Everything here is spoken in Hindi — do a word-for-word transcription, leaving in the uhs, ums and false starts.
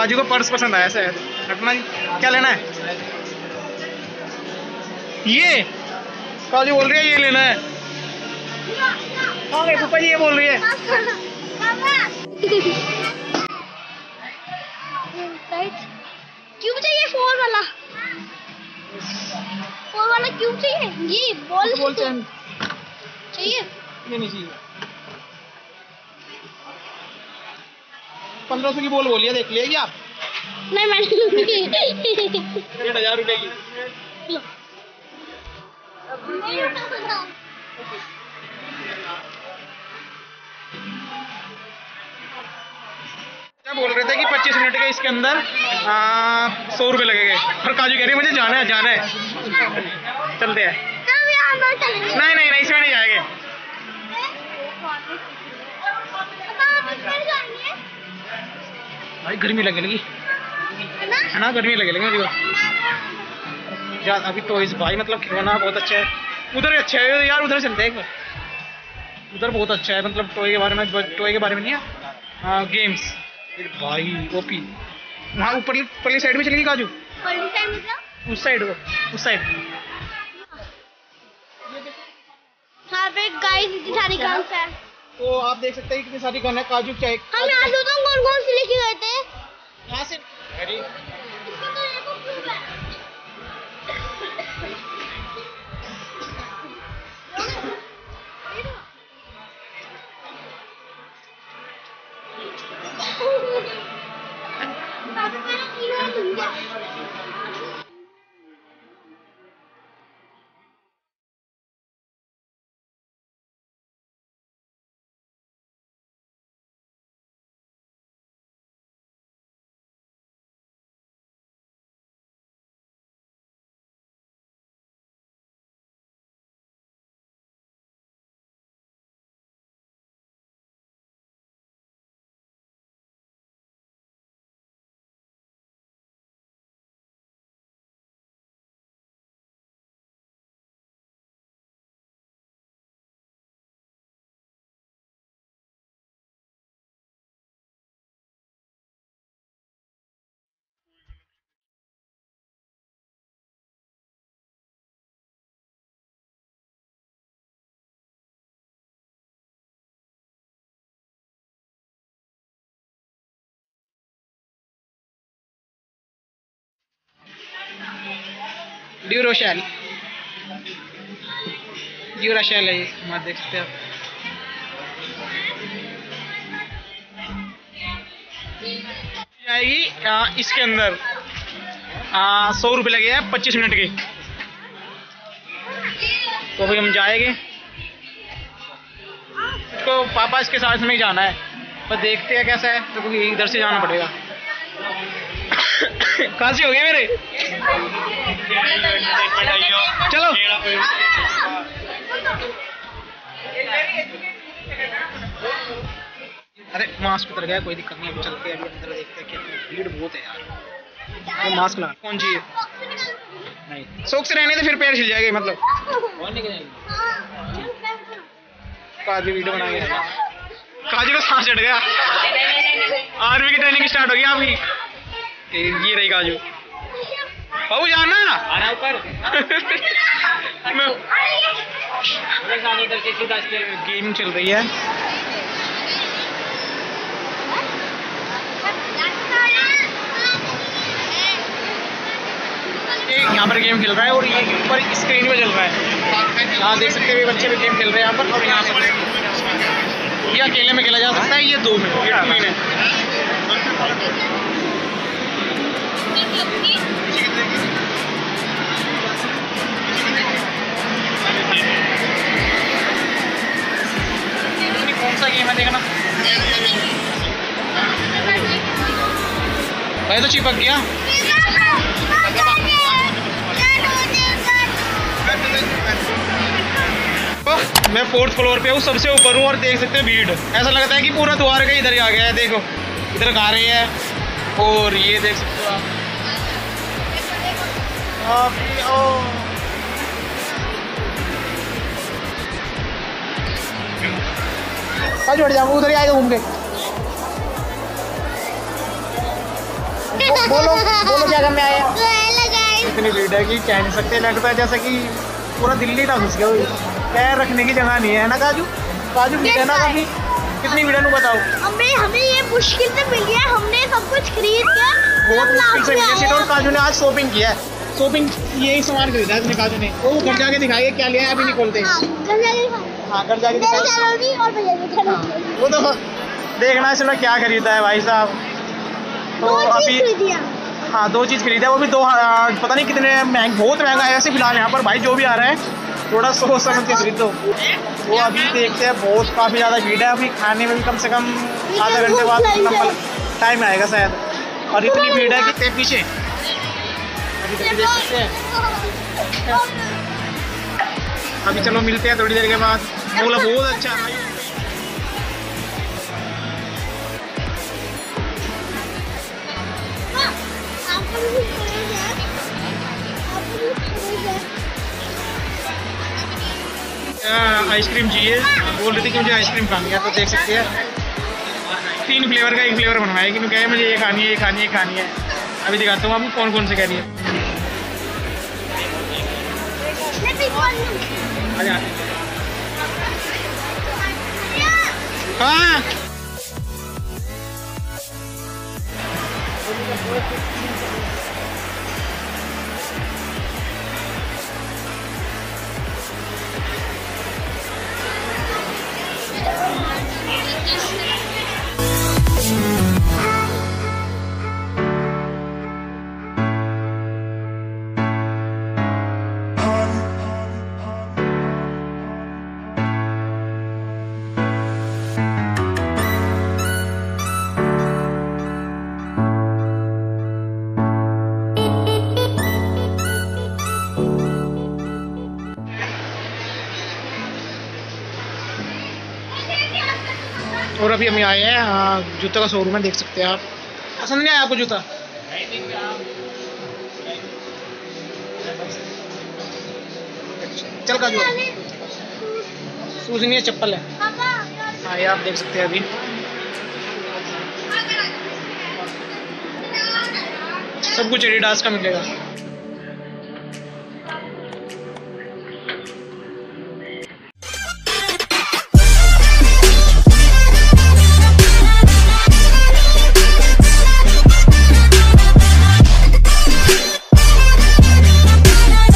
काजू को पर्स पसंद आया शायद। हटना जी, क्या लेना है? ये काजू बोल रही है ये लेना है। हाँ पापा जी ये बोल रही है। क्यों चाहिए फोर वाला? फोर वाला क्यों चाहिए? ये बॉल बॉल चैन चाहिए? ये नहीं चाहिए। पंद्रह सौ की बॉल बोलिए, देख लिया आप? नहीं मैंने डेढ़ हजार रुपए की। क्या बोल रहे थे कि पच्चीस मिनट के इसके अंदर सौ रुपए लगेंगे, और काजू कह रही है मुझे जाना है जाना है। चलते हैं। नहीं नहीं नहीं इसमें नहीं जाएंगे। भाई गर्मी लगे लगी है ना, गर्मी लगे लगी मुझे यार। अभी टॉयज भाई मतलब खिलौना बहुत अच्छा है। उधर अच्छा है यार, उधर चलते हैं। उधर बहुत अच्छा है मतलब टॉय के बारे में, टॉय के बारे में नहीं है। हाँ गेम्स भाई ओपी। वहाँ ऊपर पहली साइड में चलेगी काजू, उस साइड को उस साइड। यहाँ पे गाइस इतनी सारी गन्स है। तो आप देख सकते हैं कितनी सारी गन है। काजू क्या है? हम यहाँ से तो कौन कौन से लेके गए थे? यहाँ से ड्यूरोशेल ड्यूराशेल है ये, मत देख सकते आप। आएगी इसके अंदर सौ रुपये लगे हैं पच्चीस मिनट के। तो भाई हम जाएंगे तो पापा इसके साथ में ही जाना है, पर देखते हैं कैसा है। तो क्योंकि इधर से जाना पड़ेगा। खांसी हो गई मेरे, चलो अरे मास्क उतर गया, कोई दिक्कत नहीं। अभी चलते हैं, अभी अंदर देखते हैं कि भीड़ बहुत है यार। तो मास्क लगा कौन चाहिए? नहीं सोख से रहने तो फिर पैर छिल जाएंगे मतलब। काजू वीडियो बनाएंगे। काजू का सांस चढ़ गया। आर्मी की ट्रेनिंग स्टार्ट हो गई आपकी। ये रही काजू। बाबू जाना आना ऊपर। गेम चल रही है। यहाँ पर गेम खेल रहा है और ये ऊपर स्क्रीन पे चल रहा है। यहाँ देख सकते हैं बच्चे भी गेम खेल रहे हैं यहाँ पर। और यहाँ पर ये अकेले में खेला जा सकता है, ये दो में, ये टू में। कौन सा गेम है देखना भाई, तो चिपक गया। मैं फोर्थ फ्लोर पे हूँ, सबसे ऊपर हूँ और देख सकते हैं भीड़। ऐसा लगता है कि पूरा द्वार का इधर ही आ गया है। देखो इधर गा रहे हैं और ये देख सकते हो आप। आज बढ़ जाऊंगा, उधर ही आएगा घूम के। बो- बोलो बोलो क्या करने आए हैं? तो हेलो गाइस, इतनी भीड़ है कि कह नहीं सकते, लगता है जैसे कि पूरा दिल्ली ना घुस गया हो। पैर रखने की जगह नहीं है ना काजू? काजू भीड़ है ना काफी? कितनी भीड़ है नु बताओ? हमें हमें ये मुश्किल से मिली है, हमने सब कुछ खरीद के बहुत सब मुश्किल से लाके मिली आए सीट, और हैं। काजू ने आज शॉपिंग किया है। शॉपिंग यही सामान खरीदा है इसने काजू ने। वो घर जाके दिखाएगा क्या लिया है, अभी नहीं खोलते। हाँ, घर जाके खाएंगे। हाँ घर जाके मेरे दिखाएगा। चैनल भी और भैया के चैनल हाँ, भी। वो तो देखना इसने क्या खरीदा है भाई साहब। तो दो चीज अभी खरीदी है। हाँ दो चीज़ खरीदा है, वो भी दो आ, पता नहीं कितने महंग, बहुत महंगा है ऐसे फिलहाल यहाँ पर भाई। जो भी आ रहा है थोड़ा सोच समझ के खरीदो। वो अभी देखते हैं, बहुत काफ़ी ज़्यादा भीड़ है। अभी खाने में भी कम से कम आधा घंटे बाद टाइम आएगा शायद, और इतनी भीड़ है कि पीछे अभी तक देख सकते हैं। अभी चलो मिलते हैं थोड़ी देर के बाद। बोला बहुत अच्छा है भाई। हाँ, आपको भी खरीद है। आपको भी खरीद है। आइसक्रीम चाहिए, बोल रही थी कि मुझे आइसक्रीम खानी है। तो देख सकते हैं तीन फ्लेवर का एक फ्लेवर बनवाया, कि कहे मुझे ये खानी है, ये खानी है, ये खानी है। अभी दिखाता हूँ आपको कौन कौन से कह रही है। मैं भी कौन हूँ? आजा। हाँ और अभी हम आए हैं हाँ, जूते का शोरूम है, देख सकते हैं आप। पसंद नहीं आया आपको जूता? चल का जूता शूज नहीं है, चप्पल है। पापा, हाँ ये आप देख सकते हैं अभी। सब कुछ एडिडास का मिलेगा।